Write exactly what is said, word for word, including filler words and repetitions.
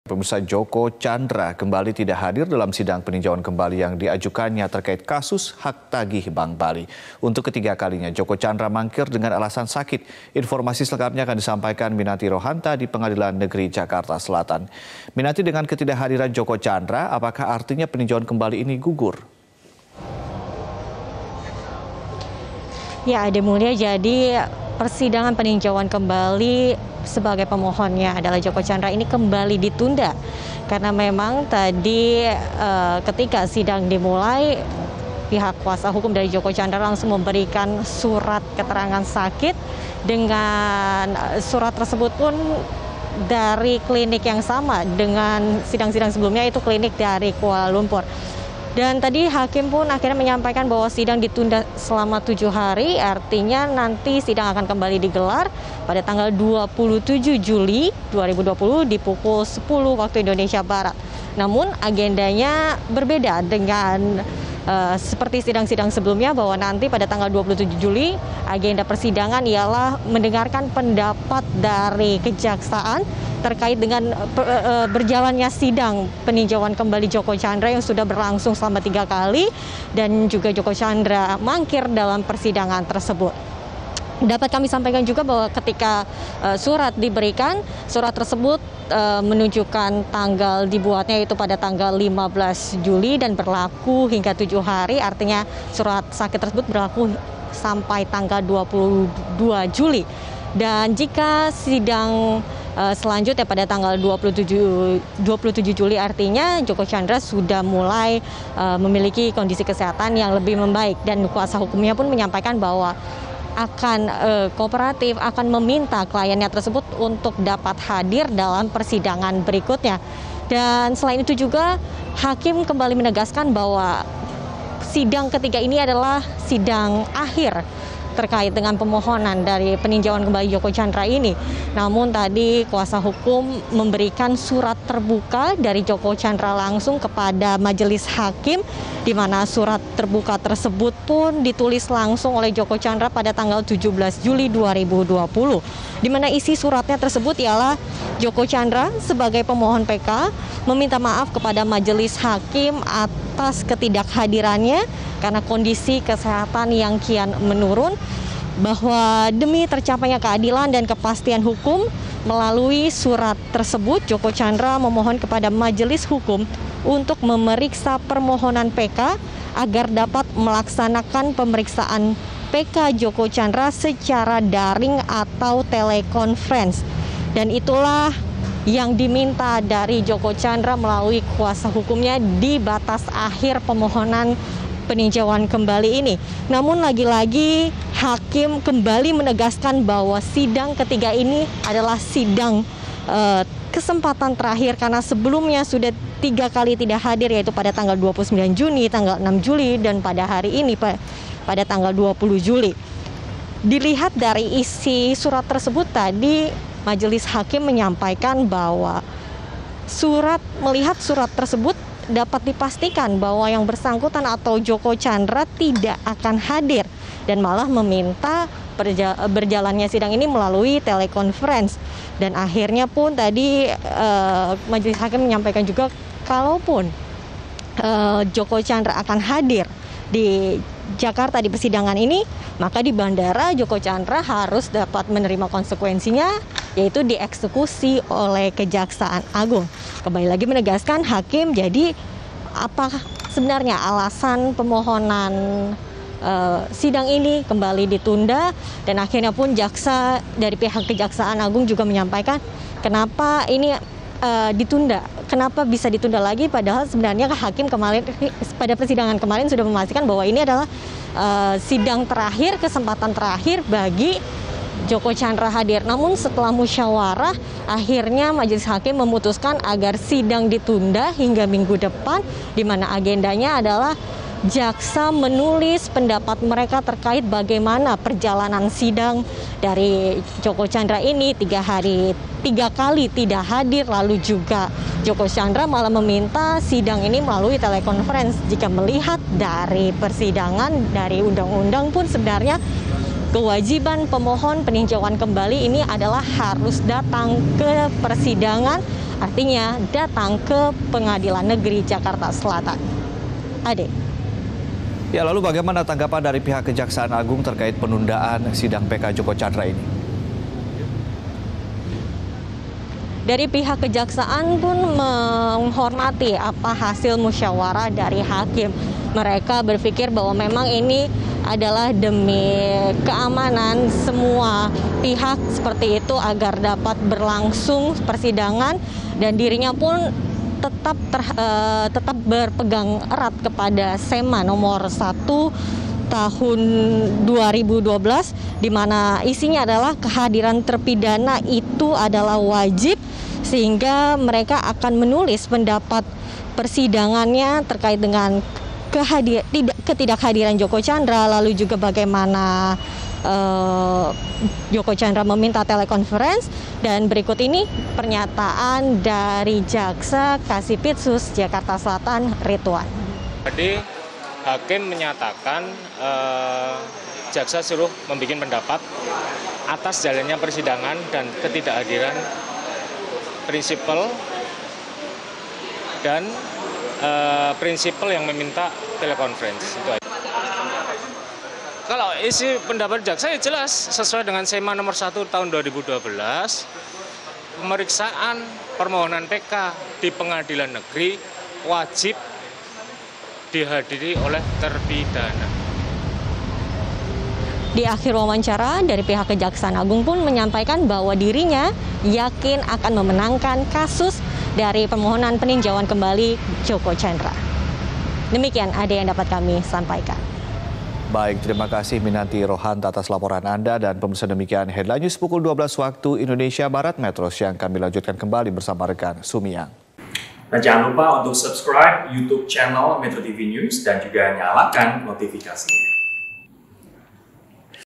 Pemirsa, Joko Chandra kembali tidak hadir dalam sidang peninjauan kembali yang diajukannya terkait kasus hak tagih Bank Bali. Untuk ketiga kalinya, Joko Chandra mangkir dengan alasan sakit. Informasi selengkapnya akan disampaikan Minati Rohanta di Pengadilan Negeri Jakarta Selatan. Minati, dengan ketidakhadiran Joko Chandra, apakah artinya peninjauan kembali ini gugur? Ya, Ade Mulia, jadi persidangan peninjauan kembali sebagai pemohonnya adalah Joko Chandra ini kembali ditunda karena memang tadi uh, ketika sidang dimulai, pihak kuasa hukum dari Joko Chandra langsung memberikan surat keterangan sakit. Dengan surat tersebut pun dari klinik yang sama dengan sidang-sidang sebelumnya, itu klinik dari Kuala Lumpur. Dan tadi hakim pun akhirnya menyampaikan bahwa sidang ditunda selama tujuh hari, artinya nanti sidang akan kembali digelar pada tanggal dua puluh tujuh Juli dua ribu dua puluh di pukul sepuluh waktu Indonesia Barat. Namun agendanya berbeda dengan uh, seperti sidang-sidang sebelumnya, bahwa nanti pada tanggal dua puluh tujuh Juli agenda persidangan ialah mendengarkan pendapat dari kejaksaan terkait dengan uh, berjalannya sidang peninjauan kembali Joko Chandra yang sudah berlangsung selama tiga kali, dan juga Joko Chandra mangkir dalam persidangan tersebut. Dapat kami sampaikan juga bahwa ketika uh, surat diberikan, surat tersebut uh, menunjukkan tanggal dibuatnya itu pada tanggal lima belas Juli dan berlaku hingga tujuh hari, artinya surat sakit tersebut berlaku sampai tanggal dua puluh dua Juli. Dan jika sidang uh, selanjutnya pada tanggal dua puluh tujuh Juli, artinya Joko Chandra sudah mulai uh, memiliki kondisi kesehatan yang lebih membaik, dan kuasa hukumnya pun menyampaikan bahwa akan uh, kooperatif, akan meminta kliennya tersebut untuk dapat hadir dalam persidangan berikutnya. Dan selain itu juga hakim kembali menegaskan bahwa sidang ketiga ini adalah sidang akhir terkait dengan pemohonan dari peninjauan kembali Joko Chandra ini. Namun tadi kuasa hukum memberikan surat terbuka dari Joko Chandra langsung kepada majelis hakim, di mana surat terbuka tersebut pun ditulis langsung oleh Joko Chandra pada tanggal tujuh belas Juli dua ribu dua puluh. Di mana isi suratnya tersebut ialah Joko Chandra sebagai pemohon P K meminta maaf kepada majelis hakim atas ketidakhadirannya karena kondisi kesehatan yang kian menurun, bahwa demi tercapainya keadilan dan kepastian hukum, melalui surat tersebut Joko Chandra memohon kepada majelis hukum untuk memeriksa permohonan P K agar dapat melaksanakan pemeriksaan P K Joko Chandra secara daring atau telekonferensi. Dan itulah yang diminta dari Joko Chandra melalui kuasa hukumnya di batas akhir pemohonan peninjauan kembali ini. Namun lagi-lagi hakim kembali menegaskan bahwa sidang ketiga ini adalah sidang uh, kesempatan terakhir, karena sebelumnya sudah tiga kali tidak hadir, yaitu pada tanggal dua puluh sembilan Juni, tanggal enam Juli, dan pada hari ini pada tanggal dua puluh Juli. Dilihat dari isi surat tersebut tadi, majelis hakim menyampaikan bahwa surat melihat surat tersebut dapat dipastikan bahwa yang bersangkutan atau Joko Chandra tidak akan hadir, dan malah meminta berjalannya sidang ini melalui telekonferensi. Dan akhirnya pun tadi uh, majelis hakim menyampaikan juga kalaupun uh, Joko Chandra akan hadir di Jakarta di persidangan ini, maka di bandara Joko Chandra harus dapat menerima konsekuensinya, yaitu dieksekusi oleh Kejaksaan Agung. Kembali lagi menegaskan hakim, jadi apa sebenarnya alasan pemohonan uh, sidang ini kembali ditunda, dan akhirnya pun jaksa dari pihak Kejaksaan Agung juga menyampaikan kenapa ini uh, ditunda. Kenapa bisa ditunda lagi, padahal sebenarnya hakim kemarin pada persidangan kemarin sudah memastikan bahwa ini adalah uh, sidang terakhir, kesempatan terakhir bagi Joko Chandra hadir. Namun setelah musyawarah, akhirnya majelis hakim memutuskan agar sidang ditunda hingga minggu depan, di mana agendanya adalah jaksa menulis pendapat mereka terkait bagaimana perjalanan sidang dari Joko Chandra ini tiga hari, tiga kali tidak hadir, lalu juga Joko Chandra malah meminta sidang ini melalui telekonferensi. Jika melihat dari persidangan, dari undang-undang pun sebenarnya kewajiban pemohon peninjauan kembali ini adalah harus datang ke persidangan, artinya datang ke Pengadilan Negeri Jakarta Selatan. Ade. Ya, lalu bagaimana tanggapan dari pihak Kejaksaan Agung terkait penundaan sidang P K Joko Chandra ini? Dari pihak kejaksaan pun menghormati apa hasil musyawarah dari hakim. Mereka berpikir bahwa memang ini adalah demi keamanan semua pihak seperti itu agar dapat berlangsung persidangan, dan dirinya pun tetap ter, uh, tetap berpegang erat kepada SEMA nomor satu tahun dua ribu dua belas, di mana isinya adalah kehadiran terpidana itu adalah wajib, sehingga mereka akan menulis pendapat persidangannya terkait dengan kehadir, tidak, ketidakhadiran Joko Chandra, lalu juga bagaimana uh, Joko Chandra meminta telekonferensi, dan berikut ini pernyataan dari Jaksa Kasipitsus Jakarta Selatan Ridwan. Jadi hakim menyatakan eh, jaksa suruh membuat pendapat atas jalannya persidangan dan ketidakhadiran prinsipal dan eh, prinsipal yang meminta telekonferensi. Itu aja. Kalau isi pendapat jaksa ya jelas sesuai dengan SEMA nomor satu tahun dua ribu dua belas, pemeriksaan permohonan P K di pengadilan negeri wajib dihadiri oleh terpidana. Di akhir wawancara, dari pihak Kejaksaan Agung pun menyampaikan bahwa dirinya yakin akan memenangkan kasus dari permohonan peninjauan kembali Joko Chandra. Demikian ada yang dapat kami sampaikan. Baik, terima kasih Minanti Rohan atas laporan Anda, dan pemirsa demikian Headline News pukul dua belas waktu Indonesia Barat Metro yang kami lanjutkan kembali bersama rekan Sumiang. Nah, jangan lupa untuk subscribe YouTube channel Metro T V News dan juga nyalakan notifikasinya.